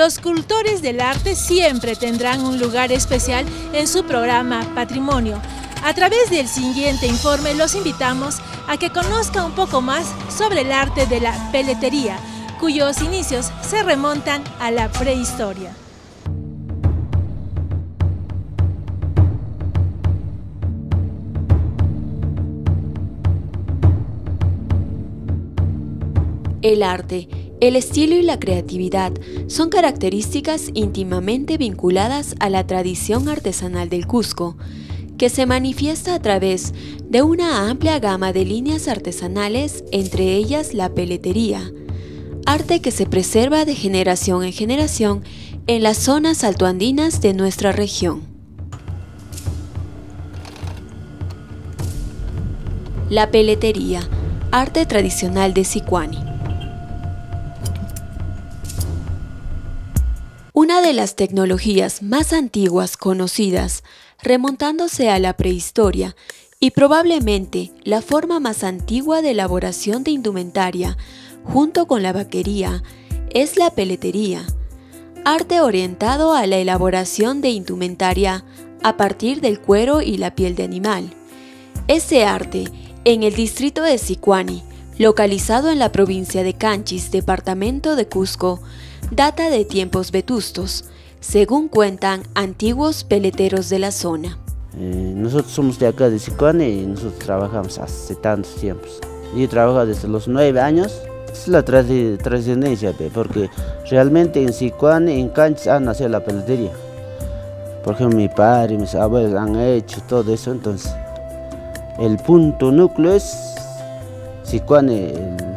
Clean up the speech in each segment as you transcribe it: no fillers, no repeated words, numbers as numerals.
Los cultores del arte siempre tendrán un lugar especial en su programa Patrimonio. A través del siguiente informe los invitamos a que conozcan un poco más sobre el arte de la peletería, cuyos inicios se remontan a la prehistoria. El arte, el estilo y la creatividad son características íntimamente vinculadas a la tradición artesanal del Cusco, que se manifiesta a través de una amplia gama de líneas artesanales, entre ellas la peletería, arte que se preserva de generación en generación en las zonas altoandinas de nuestra región. La peletería, arte tradicional de Sicuani. Una de las tecnologías más antiguas conocidas, remontándose a la prehistoria, y probablemente la forma más antigua de elaboración de indumentaria, junto con la vaquería, es la peletería, arte orientado a la elaboración de indumentaria a partir del cuero y la piel de animal. Este arte, en el distrito de Sicuani, localizado en la provincia de Canchis, departamento de Cusco, data de tiempos vetustos, según cuentan antiguos peleteros de la zona. Nosotros somos de acá de Sicuani y nosotros trabajamos hace tantos tiempos. Yo he trabajado desde los 9 años. Es la trascendencia, porque realmente en Sicuani, en Canchis, han nacido la peletería. Por ejemplo, mi padre y mis abuelos han hecho todo eso, entonces el punto núcleo es Sicuani,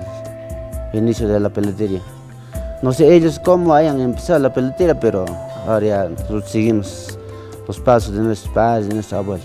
el inicio de la peletería. No sé ellos cómo hayan empezado la peletería, pero ahora ya nosotros seguimos los pasos de nuestros padres, de nuestros abuelos.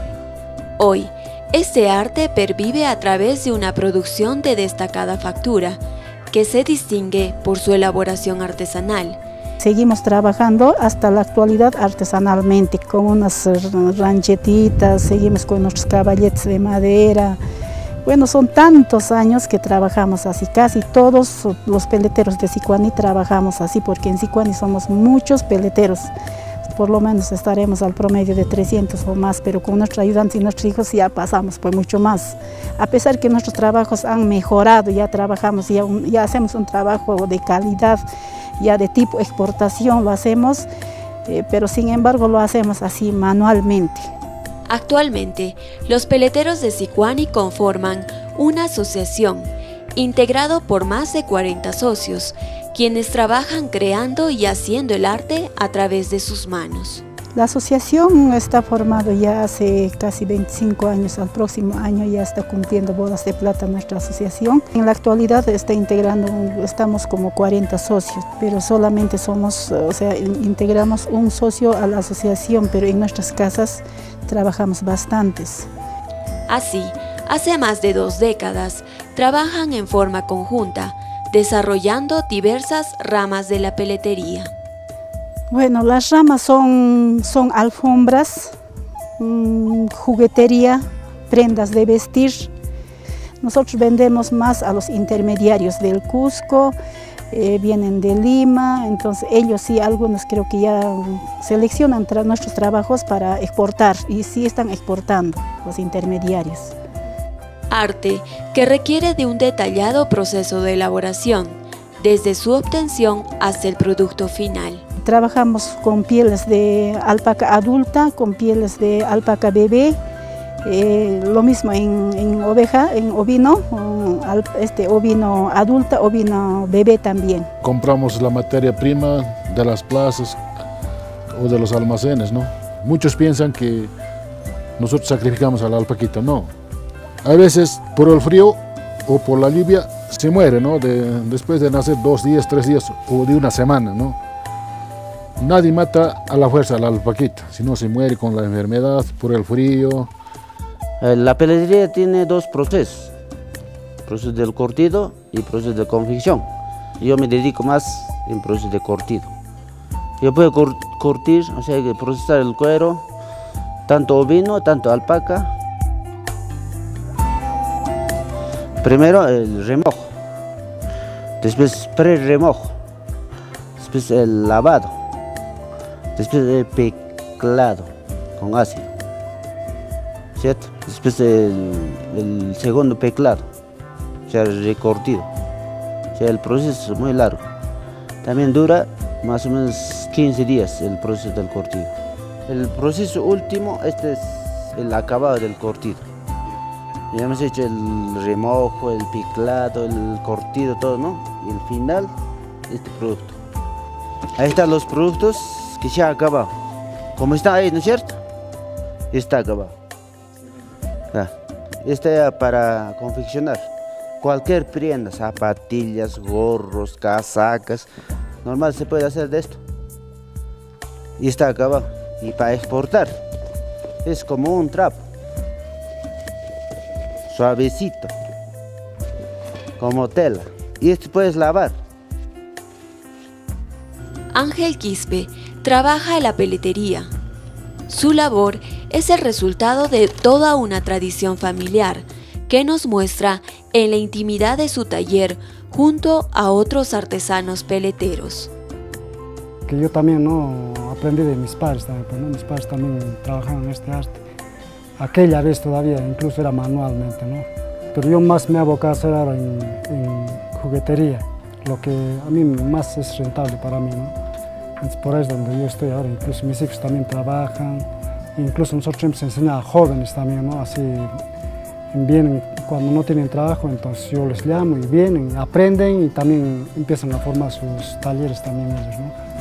Hoy, este arte pervive a través de una producción de destacada factura, que se distingue por su elaboración artesanal. Seguimos trabajando hasta la actualidad artesanalmente, con unas ranchetitas, seguimos con nuestros caballetes de madera. Bueno, son tantos años que trabajamos así, casi todos los peleteros de Sicuani trabajamos así, porque en Sicuani somos muchos peleteros. Por lo menos estaremos al promedio de 300 o más, pero con nuestros ayudantes y nuestros hijos ya pasamos por mucho más. A pesar que nuestros trabajos han mejorado, ya trabajamos, ya hacemos un trabajo de calidad, ya de tipo exportación lo hacemos, pero sin embargo lo hacemos así manualmente. Actualmente, los peleteros de Sicuani conforman una asociación, integrado por más de 40 socios, quienes trabajan creando y haciendo el arte a través de sus manos. La asociación está formada ya hace casi 25 años, al próximo año ya está cumpliendo bodas de plata nuestra asociación. En la actualidad está integrando, estamos como 40 socios, pero solamente somos, integramos un socio a la asociación, pero en nuestras casas trabajamos bastantes. Así, hace más de 2 décadas, trabajan en forma conjunta, desarrollando diversas ramas de la peletería. Bueno, las ramas son alfombras, juguetería, prendas de vestir. Nosotros vendemos más a los intermediarios del Cusco, vienen de Lima, entonces ellos sí, algunos creo que ya seleccionan nuestros trabajos para exportar y sí están exportando los intermediarios. Arte que requiere de un detallado proceso de elaboración, desde su obtención hasta el producto final. Trabajamos con pieles de alpaca adulta, con pieles de alpaca bebé, lo mismo en oveja, en ovino, ovino adulta, ovino bebé también. Compramos la materia prima de las plazas o de los almacenes, ¿no? Muchos piensan que nosotros sacrificamos a la alpaquita, no. A veces por el frío o por la lluvia se muere, ¿no? Después de nacer 2 días, 3 días o de una semana, ¿no? Nadie mata a la fuerza a la alpaquita, sino se muere con la enfermedad, por el frío. La peletería tiene 2 procesos, proceso del curtido y proceso de confección. Yo me dedico más en proceso de curtido. Yo puedo curtir, o sea, procesar el cuero, tanto ovino, tanto alpaca. Primero el remojo, después pre-remojo. después el lavado, después el peclado con ácido, ¿cierto? Después el segundo peclado, o sea, recortido. O sea, el proceso es muy largo. También dura más o menos 15 días el proceso del cortido. El proceso último, este es el acabado del cortido. Ya hemos hecho el remojo, el piclado, el cortido, todo, ¿no? Y el final, este producto. Ahí están los productos que se han acabado. Como está ahí, ¿no es cierto? Está acabado. Este para confeccionar cualquier prenda, zapatillas, gorros, casacas. Normal se puede hacer de esto. Y está acabado. Y para exportar es como un trapo. Suavecito, como tela, y esto puedes lavar. Ángel Quispe trabaja en la peletería. Su labor es el resultado de toda una tradición familiar que nos muestra en la intimidad de su taller junto a otros artesanos peleteros. Que yo también aprendí de mis padres también, pues, mis padres también trabajaban en este arte. Aquella vez todavía, incluso era manualmente, ¿no? Pero yo más me abocado a hacer ahora en juguetería, lo que a mí más es rentable para mí, ¿no? Entonces, por ahí es donde yo estoy ahora, incluso mis hijos también trabajan, incluso nosotros hemos enseñado a jóvenes también, ¿no? Así vienen cuando no tienen trabajo, entonces yo les llamo y vienen, aprenden y también empiezan a formar sus talleres también ellos, ¿no?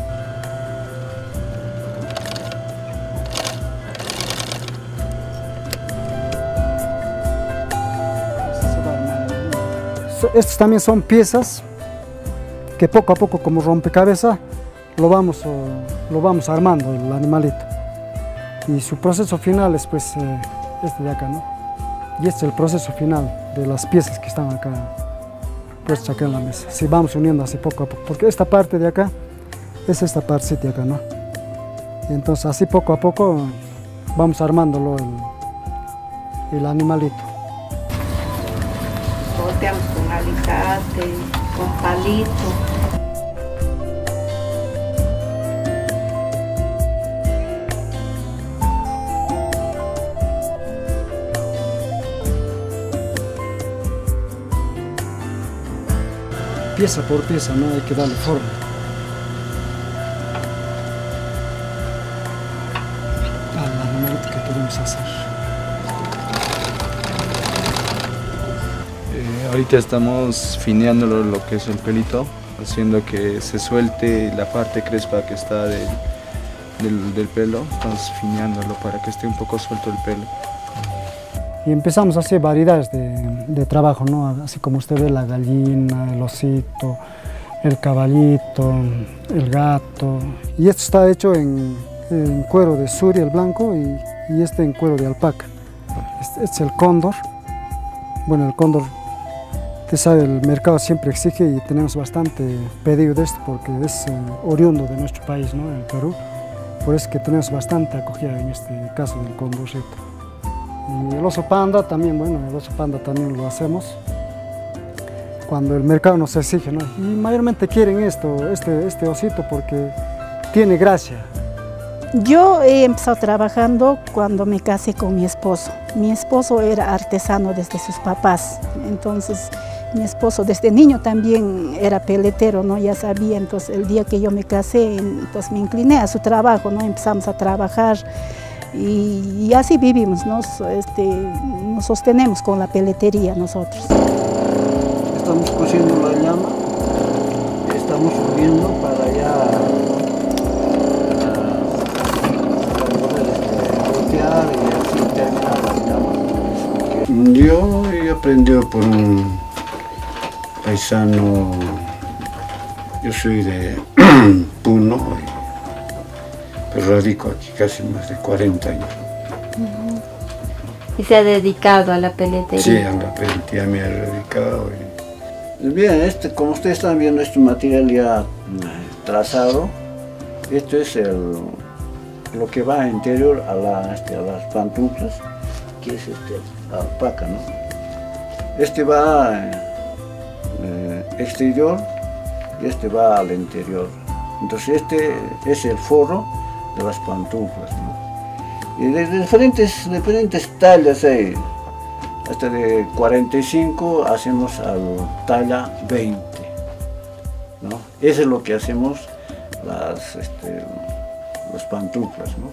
Estos también son piezas que poco a poco, como rompecabezas, lo vamos armando, el animalito. Y su proceso final es pues este de acá, ¿no? Y este es el proceso final de las piezas que están acá puestas acá en la mesa. Si vamos uniendo así poco a poco, porque esta parte de acá es esta parte de acá, ¿no? Y entonces así poco a poco vamos armándolo el animalito. Volteamos con alicate, con palito. Pieza por pieza, ¿no? Hay que darle forma. Al animalito que queremos hacer. Ahorita estamos fineando lo que es el pelito, haciendo que se suelte la parte crespa que está del pelo. Estamos fineándolo para que esté un poco suelto el pelo. Y empezamos a hacer variedades de trabajo, ¿no? Así como usted ve, la gallina, el osito, el caballito, el gato. Y esto está hecho en cuero de suri, el blanco, y este en cuero de alpaca. Este es el cóndor. Bueno, el cóndor, usted sabe, el mercado siempre exige y tenemos bastante pedido de esto porque es oriundo de nuestro país, ¿no? El Perú. Por eso es que tenemos bastante acogida en este caso del cóndorcito. Y el oso panda también, bueno, el oso panda también lo hacemos cuando el mercado nos exige, ¿no? Y mayormente quieren este osito porque tiene gracia. Yo he empezado trabajando cuando me casé con mi esposo. Mi esposo era artesano desde sus papás, entonces mi esposo desde niño también era peletero, ¿no? Ya sabía, entonces el día que yo me casé, entonces me incliné a su trabajo, ¿no? Empezamos a trabajar. Y así vivimos, nos sostenemos con la peletería nosotros. Estamos cociendo la llama, estamos subiendo para ya voltear y así terminar la llama. Yo he aprendido por un paisano, yo soy de Puno, pero radico aquí casi más de 40 años. ¿Y se ha dedicado a la peletería? Sí, a la peletería me he dedicado. Bien, como ustedes están viendo, este material ya trazado, esto es lo que va interior a las pantuflas, que es la alpaca, ¿no? Este va exterior y este va al interior. Entonces este es el forro de las pantuflas, ¿no? Y de diferentes tallas hay, hasta de 45 hacemos a talla 20, ¿no? Eso es lo que hacemos las pantuflas, ¿no?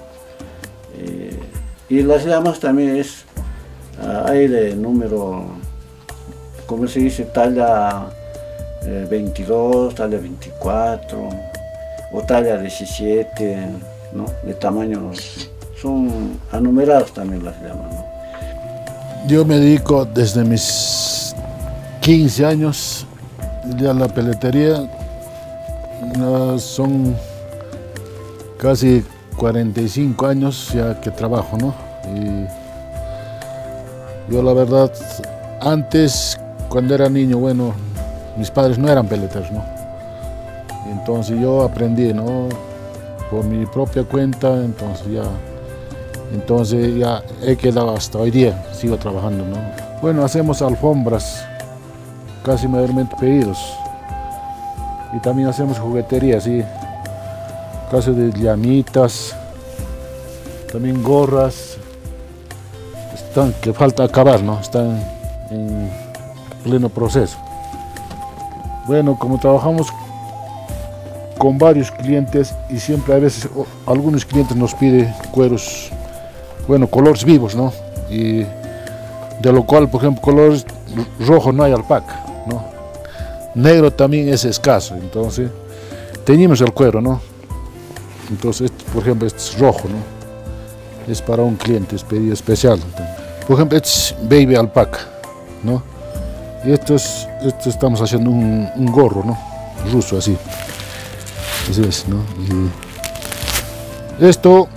Y las llamas también hay de número, como se dice, talla 22, talla 24 o talla 17, ¿no? De tamaños, son anumerados también las llamas, ¿no? Yo me dedico desde mis 15 años ya a la peletería, son casi 45 años ya que trabajo, ¿no? Y yo la verdad, antes cuando era niño, bueno, mis padres no eran peleteros, ¿no? Entonces yo aprendí, ¿no? Por mi propia cuenta, entonces ya he quedado hasta hoy día, sigo trabajando, ¿no? Bueno, hacemos alfombras, casi mayormente pedidos. Y también hacemos juguetería, sí, casi de llamitas, también gorras, que falta acabar, ¿no? Están en pleno proceso. Bueno, como trabajamos con varios clientes y siempre a veces algunos clientes nos piden cueros, bueno, colores vivos, ¿no? Y de lo cual, por ejemplo, colores rojo no hay alpaca, ¿no? Negro también es escaso, entonces teñimos el cuero, ¿no? Entonces, por ejemplo, este es rojo, ¿no? Es para un cliente, es pedido especial. Por ejemplo, este es baby alpaca, ¿no? Y esto estamos haciendo un gorro, ¿no? Ruso, así. Así es, ¿no? Y esto,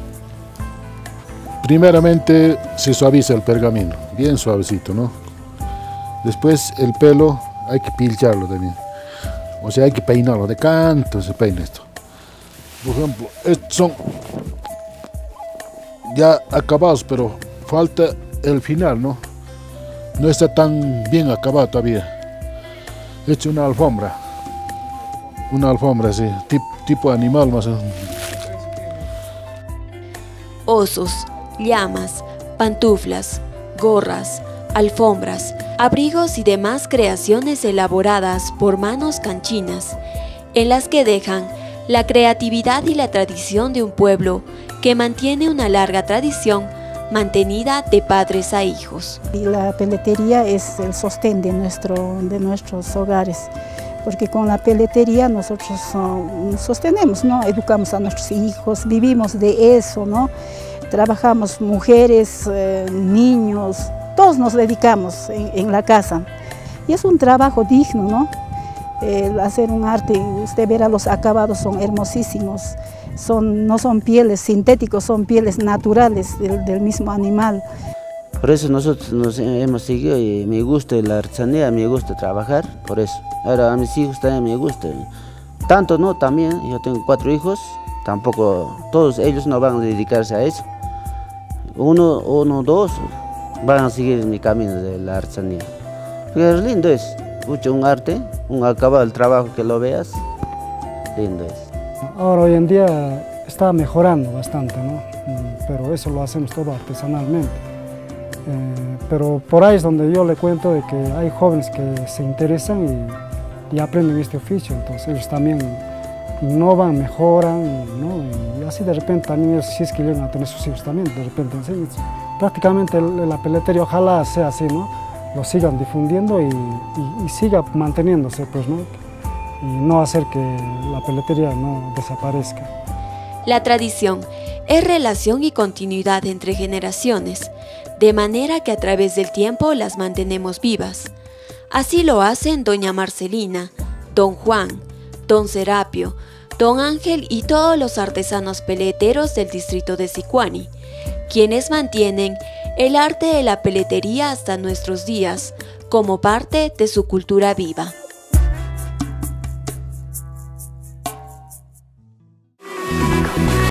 primeramente se suaviza el pergamino, bien suavecito, ¿no? Después el pelo hay que pilcharlo también, o sea, hay que peinarlo, de canto se peina esto. Por ejemplo, estos son ya acabados, pero falta el final, ¿no? No está tan bien acabado todavía. He hecho una alfombra, así, tipo animal más o menos. Osos, llamas, pantuflas, gorras, alfombras, abrigos y demás creaciones elaboradas por manos canchinas, en las que dejan la creatividad y la tradición de un pueblo que mantiene una larga tradición mantenida de padres a hijos. Y la peletería es el sostén de nuestros hogares, porque con la peletería nosotros sostenemos, ¿no? Educamos a nuestros hijos, vivimos de eso, ¿no? Trabajamos mujeres, niños, todos nos dedicamos en la casa. Y es un trabajo digno, ¿no? Hacer un arte, usted verá los acabados son hermosísimos, no son pieles sintéticos, son pieles naturales del mismo animal. Por eso nosotros nos hemos seguido y me gusta la artesanía, me gusta trabajar, por eso. Ahora a mis hijos también me gusta. Tanto no, también, yo tengo 4 hijos, tampoco, todos ellos no van a dedicarse a eso. Uno, 2 van a seguir mi camino de la artesanía. Porque es lindo, es mucho un arte, un acabado del trabajo que lo veas, lindo es. Ahora hoy en día está mejorando bastante, ¿no? Pero eso lo hacemos todo artesanalmente. Pero por ahí es donde yo le cuento de que hay jóvenes que se interesan y aprenden este oficio, entonces ellos también innovan, mejoran, ¿no? Y así de repente también ellos, si es que llegan a tener sus hijos también, de repente enseñan. Prácticamente la peletería ojalá sea así, ¿no? Lo sigan difundiendo y siga manteniéndose, pues, ¿no? Y no hacer que la peletería no desaparezca. La tradición es relación y continuidad entre generaciones, de manera que a través del tiempo las mantenemos vivas. Así lo hacen doña Marcelina, don Juan, don Serapio, don Ángel y todos los artesanos peleteros del distrito de Sicuani, quienes mantienen el arte de la peletería hasta nuestros días como parte de su cultura viva.